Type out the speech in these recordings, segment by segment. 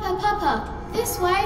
Papa, Papa, this way.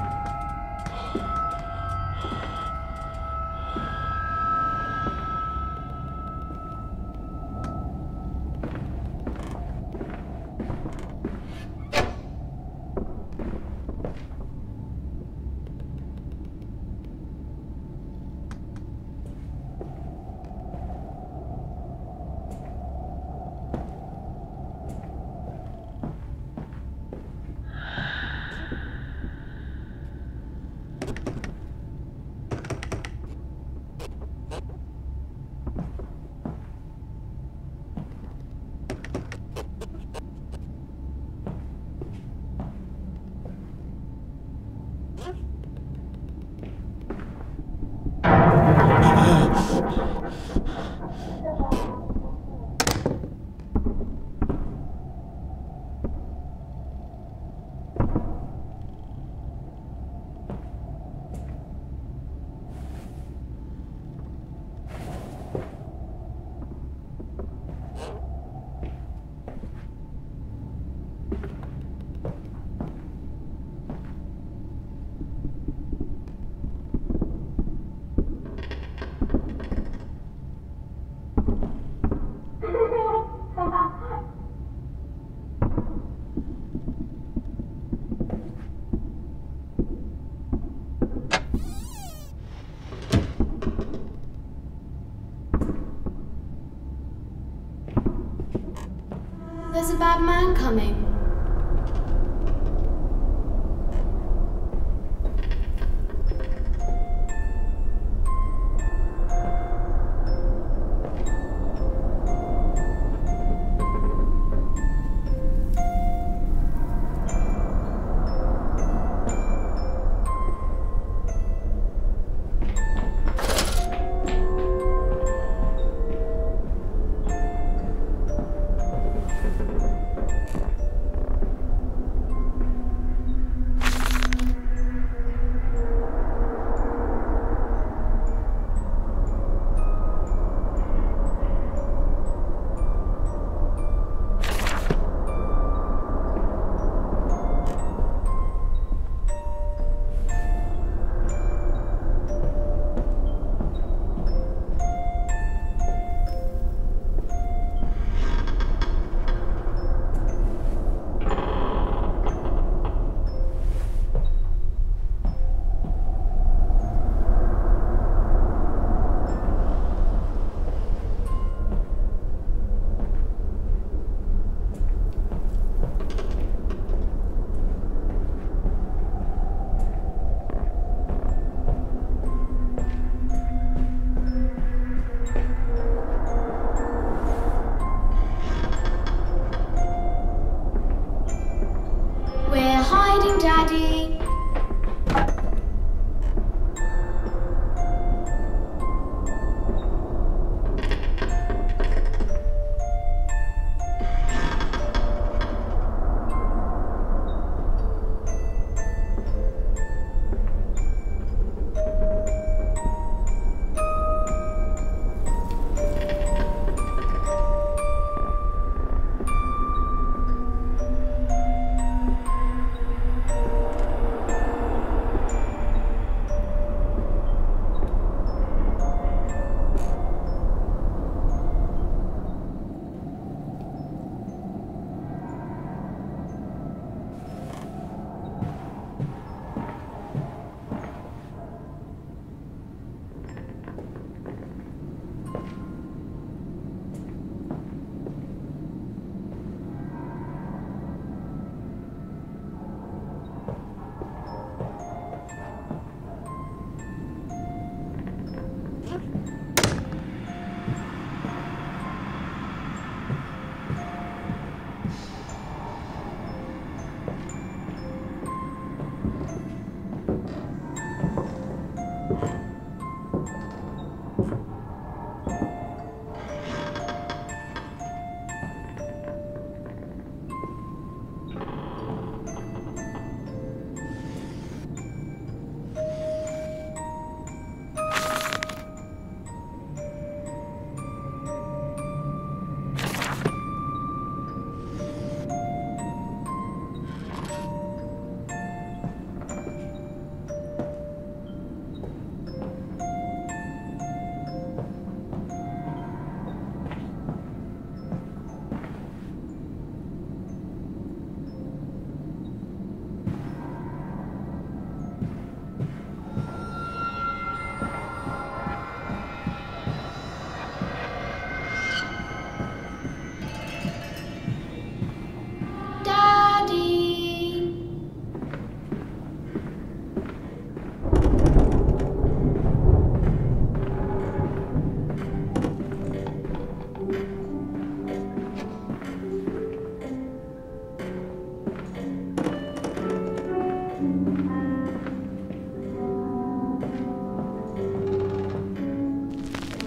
There's a bad man coming. Daddy.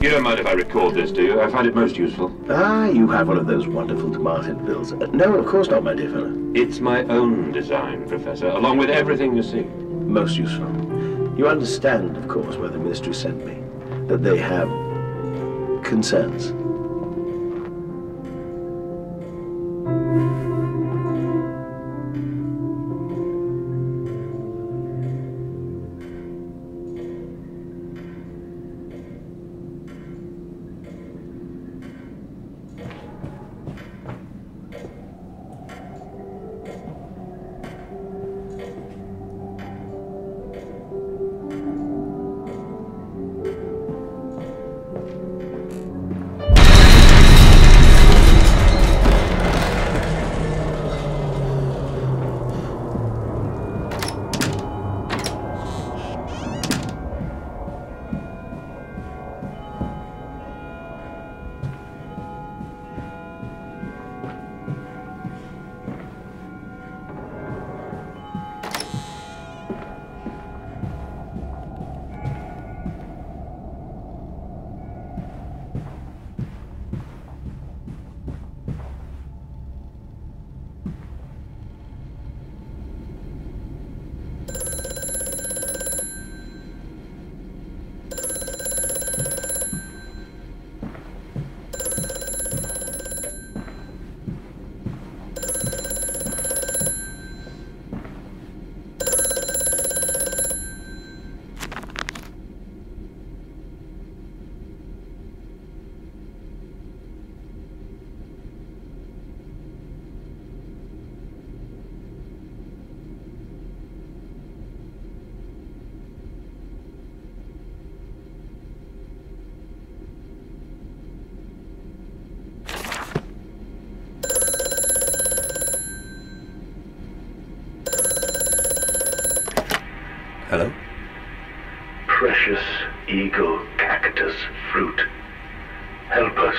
You don't mind if I record this, do you? I find it most useful. Ah, you have one of those wonderful Martin bills. No, of course not, my dear fellow. It's my own design, Professor, along with everything you see. Most useful. You understand, of course, why the Ministry sent me. That they have concerns. Hello? Precious eagle cactus fruit. Help us.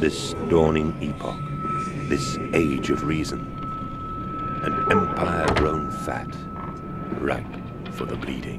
this dawning epoch, this age of reason. An empire grown fat, ripe for the bleeding.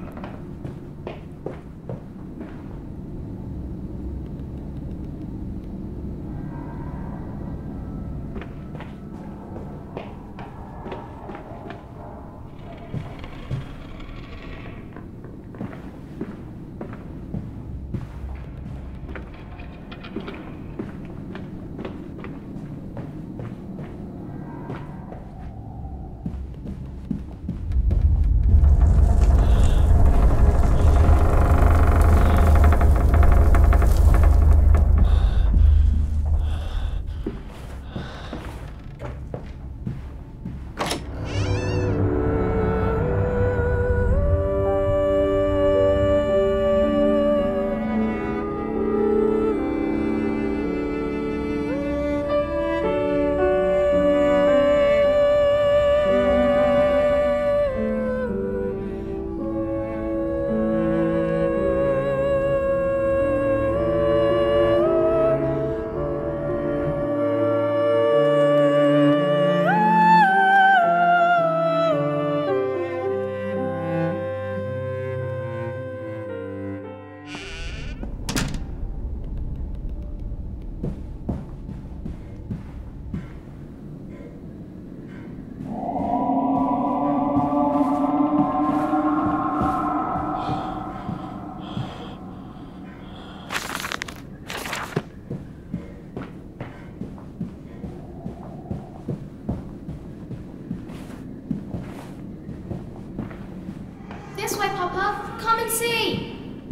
This way, Papa. Come and see.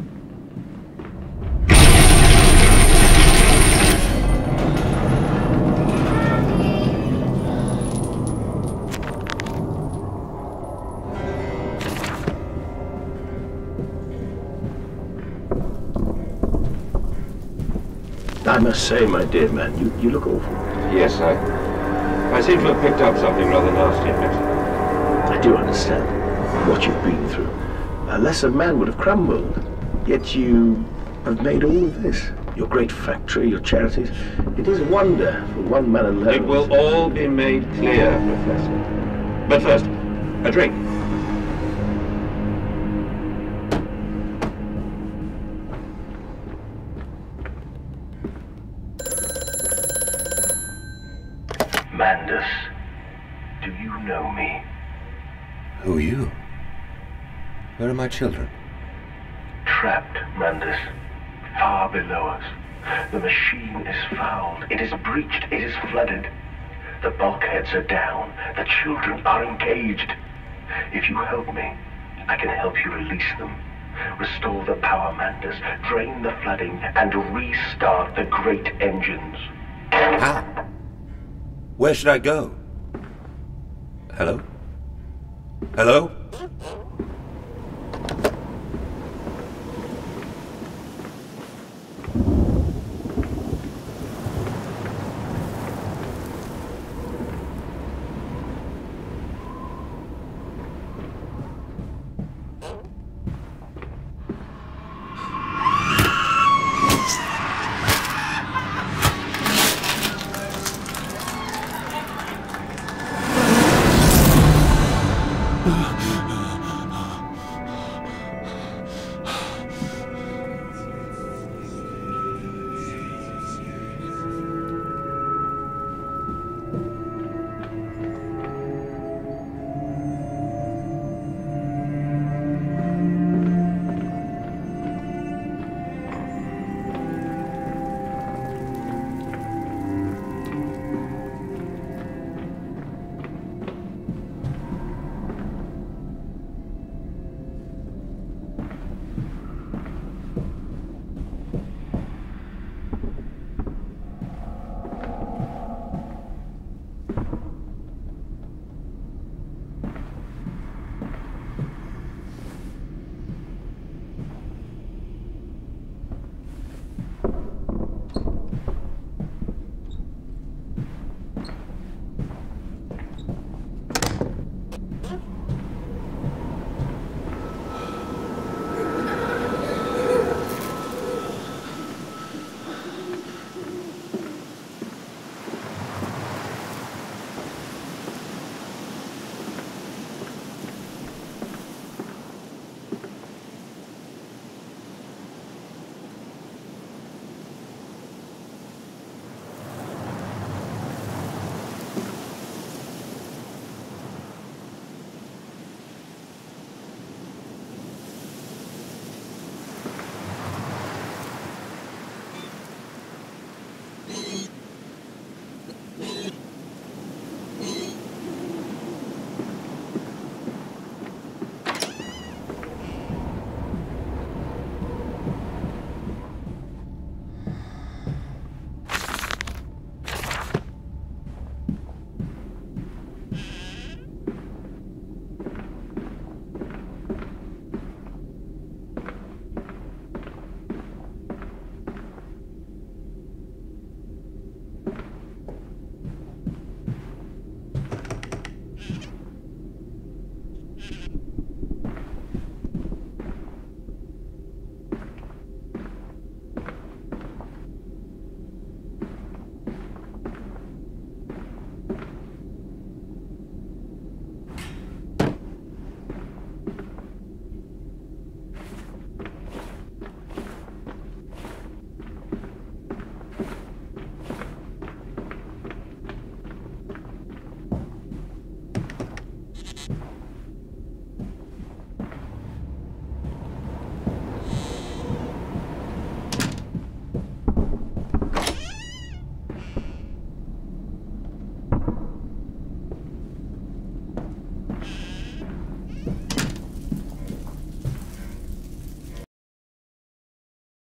I must say, my dear man, you look awful. Yes, I seem to have picked up something rather nasty in Mexico. I do understand what you've been through. A lesser man would have crumbled. Yet you have made all of this. Your great factory, your charities. It is a wonder for one man alone. It will all be made clear, Professor. But first, a drink. Mandus, do you know me? Who are you? Where are my children? Trapped, Mandus. Far below us. The machine is fouled. It is breached. It is flooded. The bulkheads are down. The children are engaged. If you help me, I can help you release them. Restore the power, Mandus. Drain the flooding and restart the great engines. How? Where should I go? Hello? Hello?